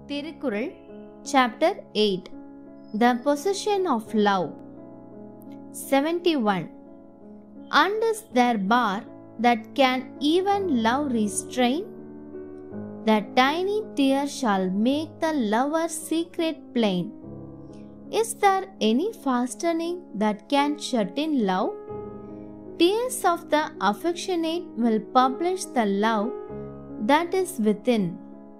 Thirukkural, Chapter 8. The Possession of Love. 71. And is there bar that can even love restrain? The tiny tear shall make the lover's secret plain. Is there any fastening that can shut in love? Tears of the affectionate will publish the love that is within.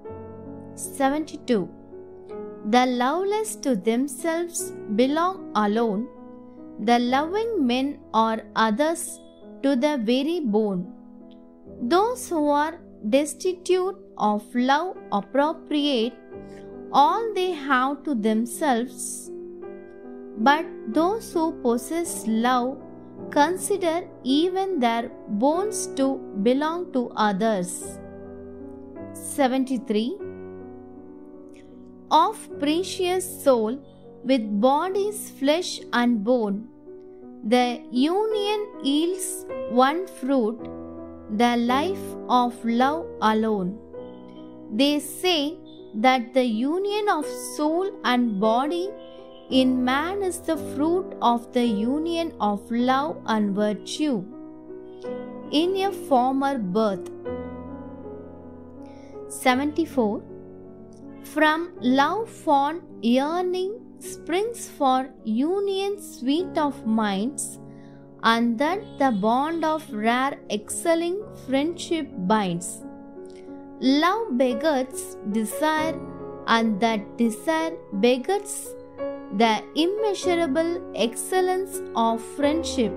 72. The loveless to themselves belong alone. The loving men or others to the very bone. Those who are destitute of love appropriate all they have to themselves, but those who possess love consider even their bones to belong to others. 73. Of precious soul with body's flesh and bone, the union yields one fruit, the life of love alone. They say that the union of soul and body in man is the fruit of the union of love and virtue in a former birth. 74. From love fond yearning springs for union sweet of minds, and that the bond of rare excelling friendship binds. Love begets desire, and that desire begets the immeasurable excellence of friendship.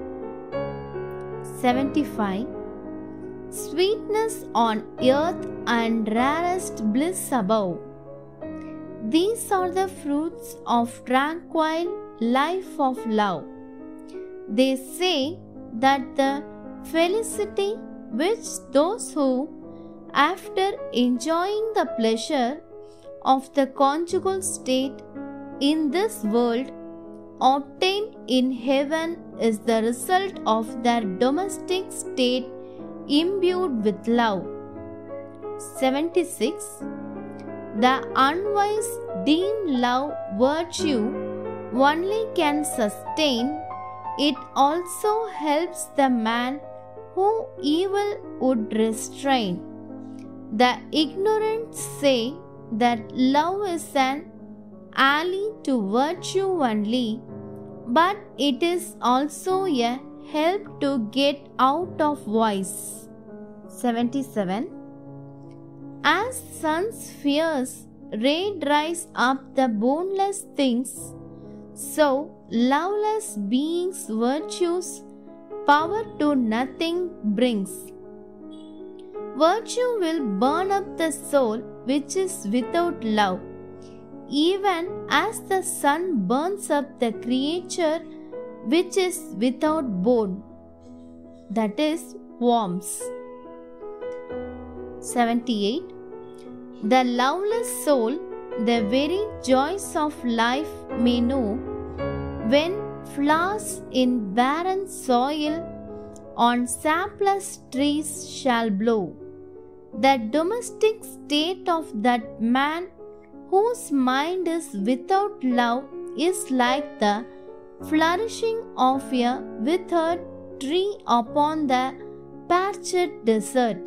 75. Sweetness on earth and rarest bliss above. These are the fruits of tranquil life of love. They say that the felicity which those who, after enjoying the pleasure of the conjugal state in this world, obtain in heaven is the result of their domestic state imbued with love. 76. The unwise deem love virtue only can sustain. It also helps the man who evil would restrain. The ignorant say that love is an ally to virtue only, but it is also a help to get out of vice. 77. As sun's fierce ray dries up the boneless things, so loveless beings' virtues power to nothing brings. Virtue will burn up the soul which is without love, even as the sun burns up the creature which is without bone, that is, worms. 78. The loveless soul the very joys of life may know when flowers in barren soil on sapless trees shall blow. The domestic state of that man whose mind is without love is like the flourishing of a withered tree upon the parched desert.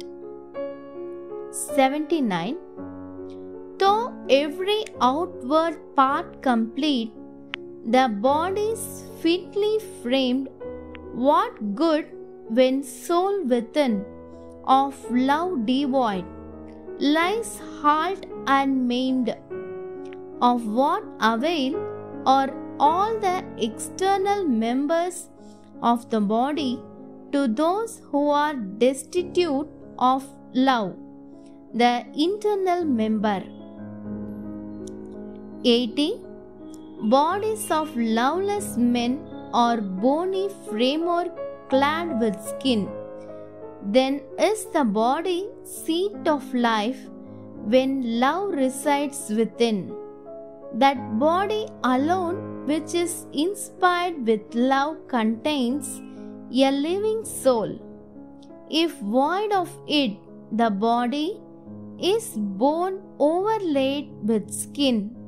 79. Though every outward part complete, the body's fitly framed, what good when soul within, of love devoid, lies halt and maimed? Of what avail are all the external members of the body to those who are destitute of love, the internal member? 80. Bodies of loveless men are bony frame or clad with skin. Then is the body seat of life when love resides within. That body alone which is inspired with love contains a living soul. If void of it, the body is bone overlaid with skin.